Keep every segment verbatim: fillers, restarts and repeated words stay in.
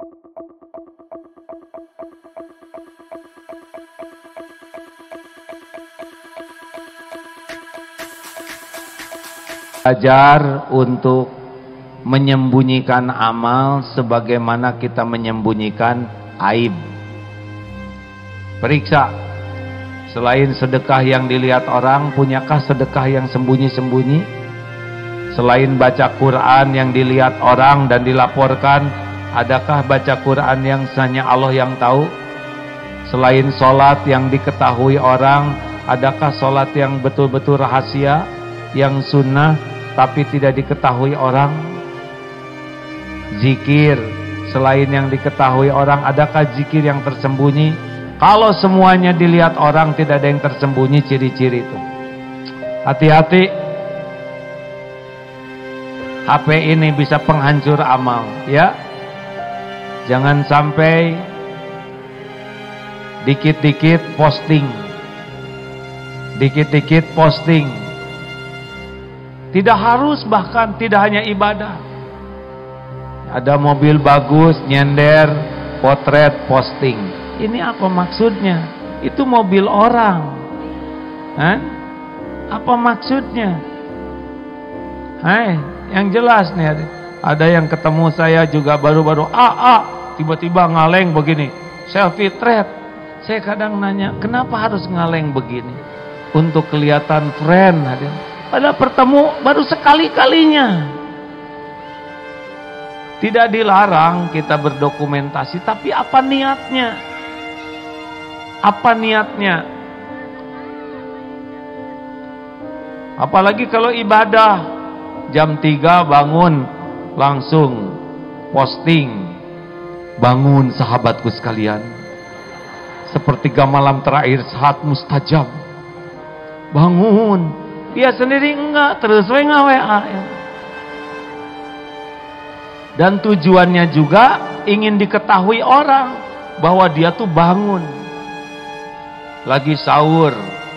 Belajar untuk menyembunyikan amal sebagaimana kita menyembunyikan aib. Periksa, selain sedekah yang dilihat orang, punyakah sedekah yang sembunyi-sembunyi? Selain baca Quran yang dilihat orang dan dilaporkan, adakah baca Quran yang hanya Allah yang tahu? Selain sholat yang diketahui orang, adakah sholat yang betul-betul rahasia, yang sunnah tapi tidak diketahui orang? Zikir selain yang diketahui orang, adakah zikir yang tersembunyi? Kalau semuanya dilihat orang, tidak ada yang tersembunyi ciri-ciri itu. Hati-hati, H P ini bisa penghancur amal, ya. Jangan sampai dikit-dikit posting, dikit-dikit posting. Tidak harus, bahkan tidak hanya ibadah. Ada mobil bagus, nyender, potret, posting. Ini apa maksudnya? Itu mobil orang. Hah? Apa maksudnya? Hai, yang jelas nih, ada yang ketemu saya juga baru-baru, ah, ah, tiba-tiba ngaleng begini, selfie thread. Saya kadang nanya, kenapa harus ngaleng begini? Untuk kelihatan friend, hadir. Pada bertemu baru sekali-kalinya. Tidak dilarang kita berdokumentasi, tapi apa niatnya? Apa niatnya? Apalagi kalau ibadah, jam tiga bangun, langsung posting. Bangun sahabatku sekalian, sepertiga malam terakhir saat mustajab. Bangun. Dia sendiri enggak, terus W A. Dan tujuannya juga ingin diketahui orang bahwa dia tuh bangun. Lagi sahur,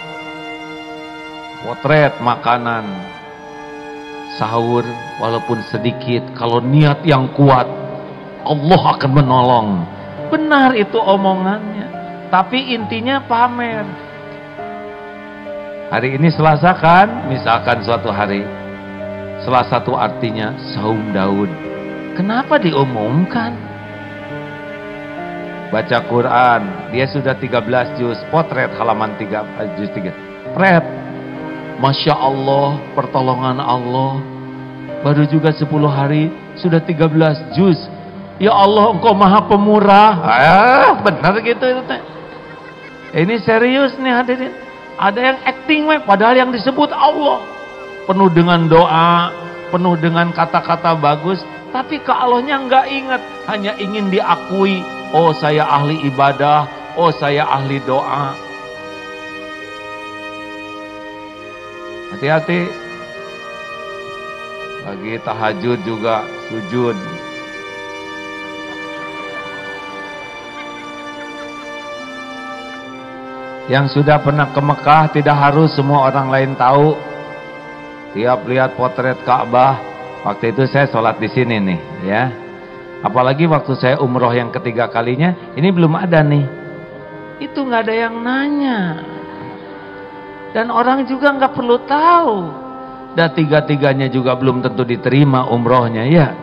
potret makanan. Sahur walaupun sedikit, kalau niat yang kuat, Allah akan menolong. Benar itu omongannya, tapi intinya pamer. Hari ini Selasa kan, misalkan suatu hari Selasa itu artinya saum Daud. Kenapa diumumkan? Baca Quran, dia sudah tiga belas juz, potret halaman tiga, juz tiga. Pret, Masya Allah, pertolongan Allah. Baru juga sepuluh hari, sudah tiga belas juz. Ya Allah, Engkau maha pemurah. Ah, benar gitu itu teh. Ini serius nih hadirin. Ada yang acting, padahal yang disebut Allah. Penuh dengan doa, penuh dengan kata-kata bagus, tapi ke Allahnya nggak ingat, hanya ingin diakui. Oh, saya ahli ibadah, oh saya ahli doa. Hati-hati. Lagi tahajud juga sujud. Yang sudah pernah ke Mekah, tidak harus semua orang lain tahu. Tiap lihat potret Ka'bah, waktu itu saya sholat di sini nih, ya. Apalagi waktu saya umroh yang ketiga kalinya, ini belum ada nih. Itu nggak ada yang nanya, dan orang juga nggak perlu tahu. Dan tiga-tiganya juga belum tentu diterima umrohnya, ya.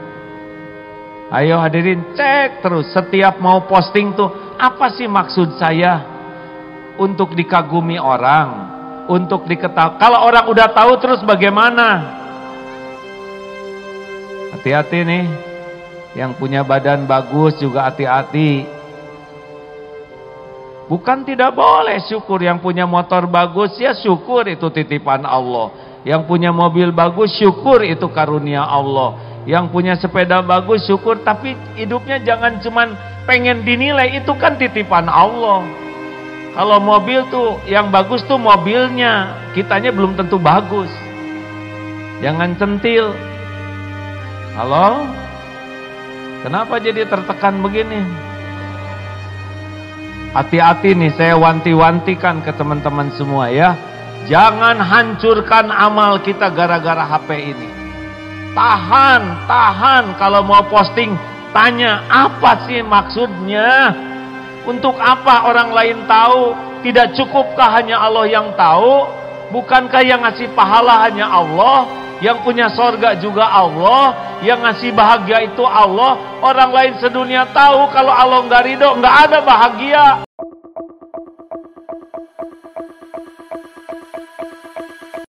Ayo hadirin, cek terus setiap mau posting tuh, apa sih maksud saya? Untuk dikagumi orang, untuk diketahui. Kalau orang udah tahu terus bagaimana? Hati-hati nih, yang punya badan bagus juga hati-hati. Bukan tidak boleh syukur, yang punya motor bagus ya syukur, itu titipan Allah. Yang punya mobil bagus syukur, itu karunia Allah. Yang punya sepeda bagus syukur, tapi hidupnya jangan cuman pengen dinilai, itu kan titipan Allah. Kalau mobil tuh yang bagus tuh mobilnya, kitanya belum tentu bagus. Jangan centil. Halo? Kenapa jadi tertekan begini? Hati-hati nih, saya wanti-wantikan ke teman-teman semua ya. Jangan hancurkan amal kita gara-gara H P ini. Tahan, tahan kalau mau posting, Tanya, apa sih maksudnya? Untuk apa orang lain tahu? Tidak cukupkah hanya Allah yang tahu? Bukankah yang ngasih pahala hanya Allah? Yang punya sorga juga Allah? Yang ngasih bahagia itu Allah? Orang lain sedunia tahu, kalau Allah nggak ridho, nggak ada bahagia.